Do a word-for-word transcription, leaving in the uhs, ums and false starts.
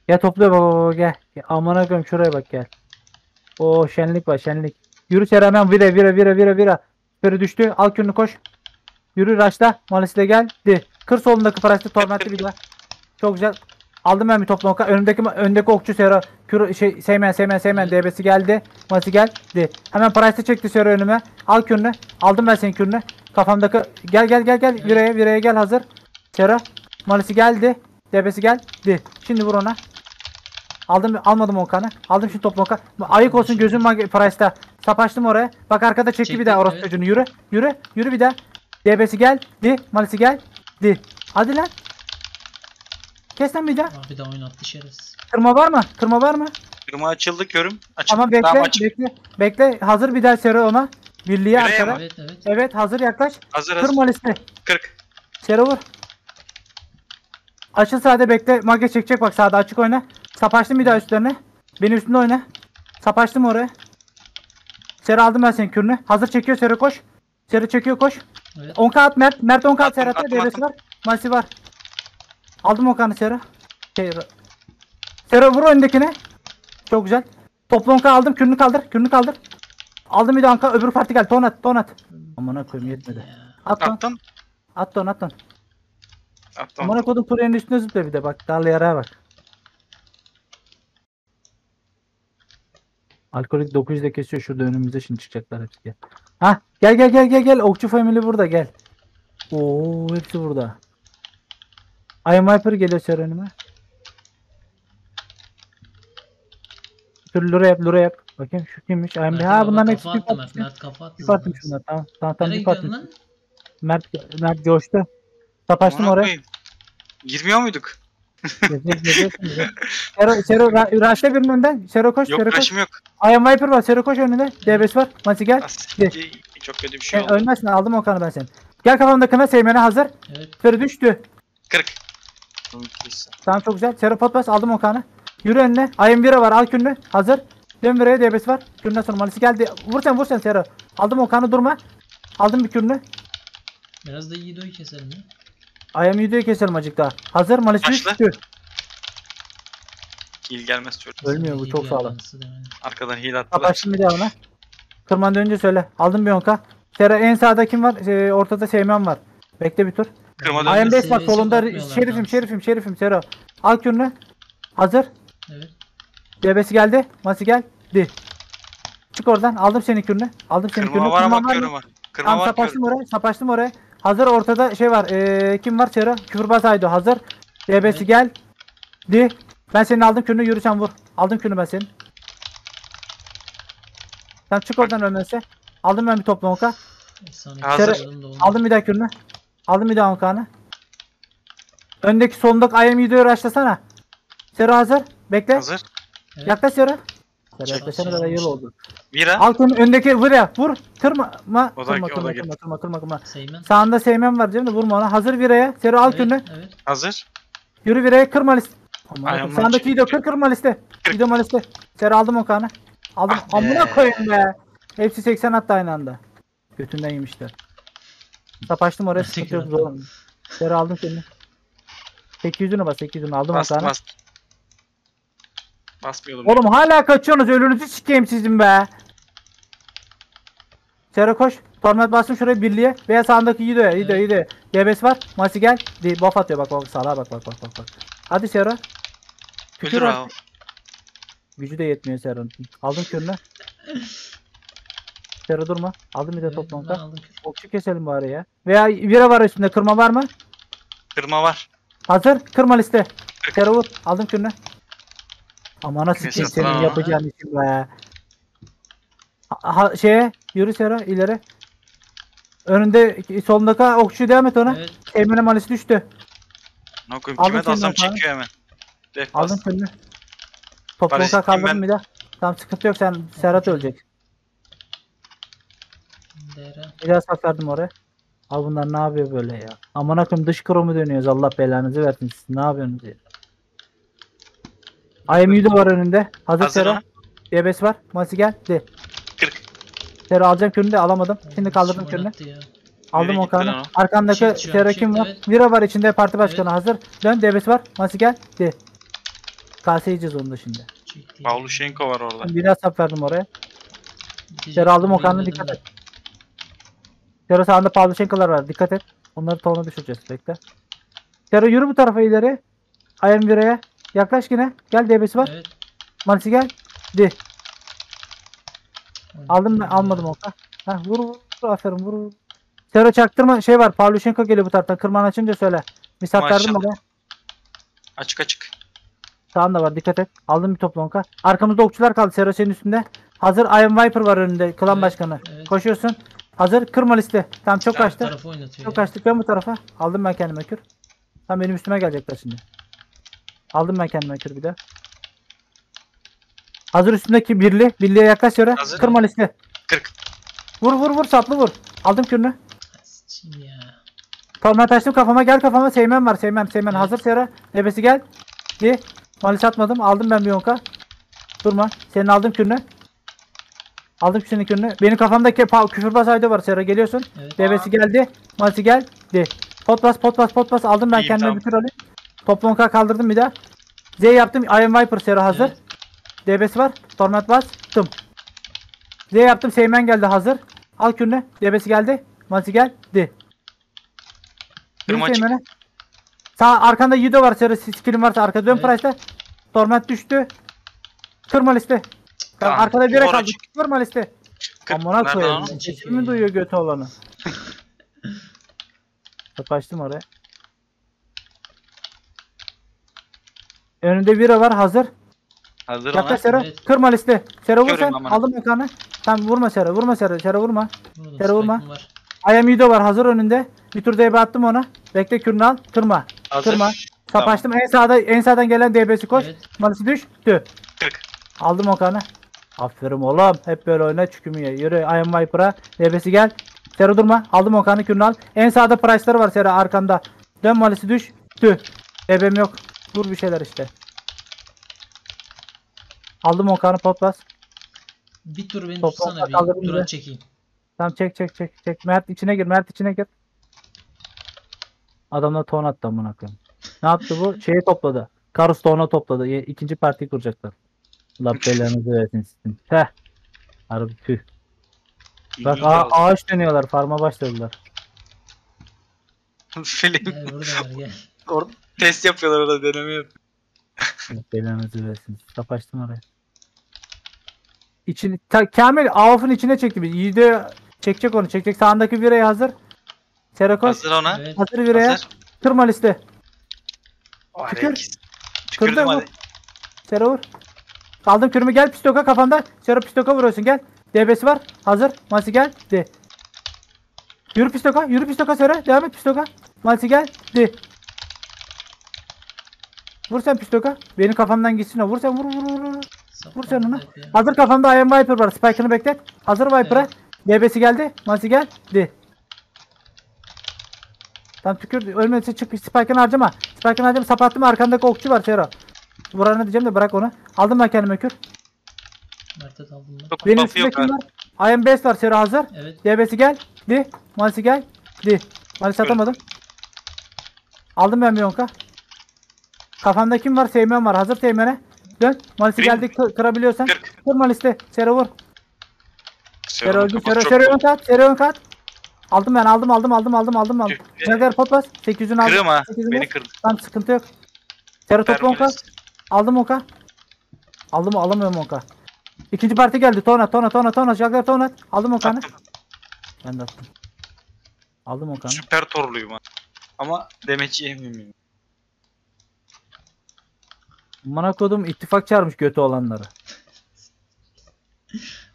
Gel topluyor baba baba gel. Gel, amına koyayım şuraya bak gel. O şenlik var şenlik. Yürü Sera hemen vire vire vire vire vire. Süperi düştü. Al kürünü koş. Yürü raşla. Malis'le geldi. Kır solundaki parası tormentli bir daha. Çok güzel. Aldım ben bir toplu oka. Önümdeki öndeki okçu Sera. Kür şey Seymen Seymen Seymen D B'si geldi. Malisi geldi. Hemen parası çekti Sera önüme. Al kürünü. Aldım ben senin kürünü. Kafamdaki gel gel gel gel. Vireye vireye gel hazır. Sera. Malisi geldi. D B'si geldi. Şimdi vur ona. Aldım almadım Okan'ı. Aldım şimdi toplu Okan. Ayık olsun gözüm Price'ta. Sapaştım oraya. Bak arkada çekti, çekti bir daha orası evet. Çocuğunu. Yürü. Yürü. Yürü bir daha. D B'si geldi. Malisi geldi. Hadi lan. Kes lan bir daha. Abi de oynattı şerefsiz. Kırma var mı? Kırma var mı? Kırma açıldı körüm. Açıldı. Ama bekle Tamam, bekle. Bekle. Hazır bir daha Sera ona. Birliğe arkada. Evet, evet. Evet hazır yaklaş. Hazır hazır. Kırma liste. kırk. Sera vur. Açıl sağda bekle. Mage çekecek bak sağda açık oyna. Sapaçtım bir daha üstlerine. Benim üstümde oyna. Sapaçtım oraya. Sera aldım ben senin kürünü. Hazır çekiyor Sera koş. Sera çekiyor koş. Evet. on K at Mert. Mert on K at Serhat'a. Devresi var. Masi var. Aldım o kanı Sera. Şey, Sera vur öndekine. Çok güzel. Toplu on K aldım. Kürünü kaldır. Kürünü kaldır. Aldım bir de on K. Öbür parti gel. Ton at. Ton at. Amına koyayım yetmedi. At ton. Attın. At ton at ton. Attım. Amına koydum Ture'nin üstüne zıplıyor bir de bak. Darlı yaraya bak. Alkolik dokuz yüzde kesiyor şurada önümüzde şimdi çıkacaklar hepsi gel. Ha gel gel gel gel gel. Okçu family burada gel. Oo hepsi burada. I am Viper geliyor ser önüme. Dur lura yap lura yap. Bakayım şu kimmiş? I am Mert ha bunların hepsi kafa bir attı Mert. patlı. Mert kafa attı. Bir patlı şunlar tamam. Tamam tamam Nereye bir patlı. gidiyorsun lan? Mert Mert coştu. Sataştım oraya. Koyayım. Girmiyor muyduk? Sero Sero Raşla birinin önden. Sero koş. Yok Sero koş. kaşım yok. I am Viper var. Sero koş önünde. D B S var. Masi gel. Aslında çok kötü bir şey e, oldu. Ölmezsin aldım o kanı ben senin. Gel kafamdakine Seymen'e hazır. Evet. Sero düştü. kırk. Tamam çok güzel. Sero pot bas aldım o kanı. Yürü önüne. I am Vira var. Al kürünü. Hazır. Dön Vira'ya D B S var. Küründen sonra Malisi geldi. Vur sen vur sen Sero. Aldım o kanı durma. Aldım bir kürünü. Biraz da Yiğido'yu keselim ya. I am Yiğido'yu keselim acık daha. Hazır Malisi düştü. Heal gelmez çocuk. Ölmüyor bu çok sağlam. Arkadan heal attılar. Başım bir daha ona. Kırmandan önce söyle. Aldım bir on K. Sera en sağda kim var? Ee, ortada Seymen var. Bekle bir tur. Kırmadan I am önce base bak solunda şerifim şerifim şerifim Sera. Al kürünü. Hazır. Evet. D B S geldi. Masi geldi. Çık oradan. Aldım senin kürünü. Aldım senin kırma kürünü. var ama Kırman körüm var. Kırma Tamam var sapaştım körüm. oraya. Sapaştım oraya. Hazır ortada şey var. Ee, kim var Sera? Küfürbaz Aydo. Hazır. D B S'i Evet. geldi. Ben senin aldım kürünü. Yürü sen vur. Aldım kürünü ben senin. Sen çık oradan ölmezse. Aldım ben bir toplu on K. Hazır. Aldım bir daha kürünü. Aldım bir daha on K'nı. Öndeki solundaki I am Yiğido'yu raşlasana. Sera hazır. Bekle. Hazır. Evet. Yaklaş Sera. Sera Çok yaklaşana şey kadar yıl olmuş. oldu. Vira. Altın öndeki vurya vur. Kırma. Ma. O da- Kırma o da kırma gitti. kırma kırma kırma kırma. Seymen. Sağında Seymen var canım da vurma ona. Hazır viraya. Sera al Evet, kürünü. evet. Hazır. Yürü viraya kırma liste. Ay, aman Sağındaki şey- Yiğido kır kırma liste. Kır. Yiğido liste. Sera aldım o kanı. Aldım. Ah be. Amına koyayım be. Hepsi seksen attı aynı anda. Götünden yemişler. Sapaştım oraya sıkıntı yok zor. Sera aldım seni. sekiz yüzünü bas sekiz yüzünü aldım o Bas kanı. bas. Basmıyordum. Oğlum hala kaçıyorsunuz ölünüzü sikeyim sizin be. Sera koş. Torment bastım şuraya birliğe. Veya sağındaki Yiğido'ya. Yiğido Evet. Yiğido. D B S var. Masi gel. Değil, buff atıyor bak bak salağa bak bak bak bak. bak. Hadi Sera. Öldür abi. Gücü de yetmiyor Sera'nın. Aldım kürünü. Sera durma. Aldım bir de Evet, toplam ben kar. aldım. Okçu keselim bari ya. Veya vira var üstünde. Kırma var mı? Kırma var. Hazır. Kırma liste. Sera vur. Aldım kürünü. Amana sikeyim Kesin senin sana. yapacağın işin be. Ha, ha- şeye yürü Sera ileri. Önünde solundaki okçuyu devam et ona. Evet. Emine malisi düştü. Ne koyayım Aldım kime senin dalsam hatanı. çekiyor hemen. Def Aldım bas. kürünü. Toplam Barış, kaldırdım ben- bir de. Tamam sıkıntı yok sen Serhat ölecek. Dere. Biraz sakardım oraya. Abi bunlar ne yapıyor böyle ya? Aman akım dış kromu dönüyoruz Allah belanızı versin siz ne yapıyorsunuz ya? I am Yiğido var önünde. Hazır Hazır Sera. mı? D B S var. Masi gel. De. kırk. Sera alacağım kürünü de alamadım. Şimdi kaldırdım Şım kürünü. oynattı ya. Aldım Nereye o gitti lan kanı. o? Arkandaki Shift şu an, Sera shift, kim var? evet. Vira var içinde parti başkanı Evet. hazır. Dön D B S var. Masi gel. De. Kase yiyeceğiz onu da şimdi. Çekti. Pavlushenko var orada. Ben bir daha sap verdim oraya. Bitecek. Sera aldım o Burayı kanına dedim dikkat ben. et. Sera sağında Pavlyuchenko'lar var. Dikkat et. Onları tona düşüreceğiz. Bekle. Sera yürü bu tarafa ileri. Ayağım vireye. Yaklaş yine. Gel D B'si var. Evet. Malisi gel. Di. Aldım ben. Ya. Almadım oka. Heh, vur vur. vur, Aferin vur vur. Sera çaktırma. Şey var. Pavlyuchenko geliyor bu taraftan. Kırman açınca söyle. Misat verdim Maşallah. bana. Açık açık. Sağında var. Dikkat et. Aldım bir toplu onka. Arkamızda okçular kaldı. Sera senin üstünde. Hazır. Iron Viper var önünde. Klan Evet, başkanı. evet. Koşuyorsun. Hazır. Kırma liste. Tamam çok Bu kaçtı. tarafı oynatıyor Çok ya. kaçtık ben bu tarafa. Aldım ben kendime kür. Tam benim üstüme gelecekler şimdi. Aldım ben kendime kür bir de. Hazır üstündeki birli. Birliğe yaklaş yere. Hazır. Kırma liste. kırk. Vur vur vur saplı vur. Aldım kürünü. Sıçayım ya. Torment açtım kafama gel kafama. Seymen var Seymen. Seymen Evet. hazır Sera. Nebesi gel. Di. Malis atmadım. Aldım ben bir onka. Durma. Senin aldım kürünü. Aldım senin kürünü. Benim kafamdaki pa- küfürbaz ayda var Sera. Geliyorsun. Evet. Devesi geldi. Malisi geldi. Pot bas pot bas pot bas aldım ben İyiyim, kendime tamam. bir tür alayım. Toplu onka kaldırdım bir daha. Z yaptım. Iron Viper Sera hazır. Evet. D B'si var. Torment bastım. Z yaptım. Seymen geldi hazır. Al kürünü. D B'si geldi. Malisi geldi. Yürü Kırma açık. Seymen'e. Sağ arkanda Yido var Sera. Skill'in varsa arkada dön Evet. Price'te. Torment düştü. Kırma liste. Tamam, Tamam, arkada bir yere duvar kaldı. açık. Kırma liste. kırk. Amına Nereden koyayım. onu? Sesimi duyuyor götü olanı. Kaçtım oraya. Önünde biri var hazır. Hazır ona. Yaklaş Sera. Evet. Kırma liste. Sera vur Körüm sen. aman. Aldım mekanı. Tamam vurma Sera. Vurma Sera. Sera vurma. Vurdum, Sera vurma. spike'ım var. Ayam Yido var hazır önünde. Bir tur D B attım ona. Bekle kürünü al. Kırma. Hazır. Kırma. Tamam. Sapaçtım. En sağda en sağdan gelen D B'si koş. Evet. Malisi düştü. kırk. Aldım o kanı. Aferin oğlum. Hep böyle oyna çükümü ye. Yürü Iron Viper'a. D B'si gel. Sera durma. Aldım o kanı kürünü al. En sağda price'ları var Sera arkanda. Dön malisi düştü. D B'm yok. Dur bir şeyler işte. Aldım o kanı pot bas. Bir tur beni Toplam tutsana kaldırdım bir. Tura bize. çekeyim. Tamam çek çek çek çek. Mert içine gir. Mert içine gir. Adamlar ton attı amına koyayım. Ne yaptı bu? Şeyi topladı. Karus tona topladı. Ye- İkinci partiyi kuracaklar. Allah belanızı versin sizin. Heh. Harbi tüh. Bak İyi ağa- oldu. ağaç dönüyorlar. Farma başladılar. Film. Gel burada var gel. Orada test yapıyorlar orada deneme yapıyor. Allah belanızı versin. Kapaçtım oraya. İçini, ta, Kamil Avuf'un içine çekti. Bir Yiğide çekecek onu. Çekecek. Sağındaki vireye hazır. Sera koş. Hazır ona. Evet. Hazır vireye. Hazır. Kırma liste. O Tükür. hareket. Tükürdüm Kırdı hadi. vur. Sera vur. Aldım kürümü gel pistoka kafamda. Sera pistoka vuruyorsun gel. D B'si var. Hazır. Masi gel. De. Yürü pistoka. Yürü pistoka Sera. Devam et pistoka. Masi gel. De. Vur sen pistoka. Benim kafamdan gitsin o. Vur sen vur vur vur. vur. Vur sen ona. Hep ya. Hazır kafamda Iron Viper var. Spike'ını beklet. Hazır Viper'a. Evet. D B'si geldi. Masi gel. De. Tam tükür. Ölmediyse çık. Spike'ını harcama. Spike'ını harcama. Sapattım arkandaki okçu var Sera. Vuranı diyeceğim de bırak onu. Aldım ben kendime kür. Mert'e daldım ben. Çok Benim buff'ı yok üstümde kim ha. var? I am best var Sera hazır. Evet. D B'si gel. Di. Malisi gel. Di. Malisi atamadım. Aldım ben bir onka. Kafamda kim var? Seymen var. Hazır Seymen'e. Dön. Malisi Kırayım geldi. Kır, kırabiliyorsan. kırk. Kır Malis'te. Sera vur. Sera Sera'nın öldü. kafası Sera, çok Sera bol. ön kat. Sera ön kat. Aldım ben. Aldım aldım aldım aldım aldım aldım. Tüh. Jager pot bas. sekiz yüzünü aldım. Kırım ha. sekiz yüzünü Beni bas. kırdı. Tamam sıkıntı yok. Sera toplu onka. Permoles. Aldım onka. Aldım alamıyorum onka. İkinci parti geldi. Tona tona tona tona. Jager tona. Aldım onkanı. Attım. Ben de attım. Aldım onkanı. Süper torluyum ha. Ama demeç yemeyeyim. Bana kodum ittifak çağırmış götü olanları.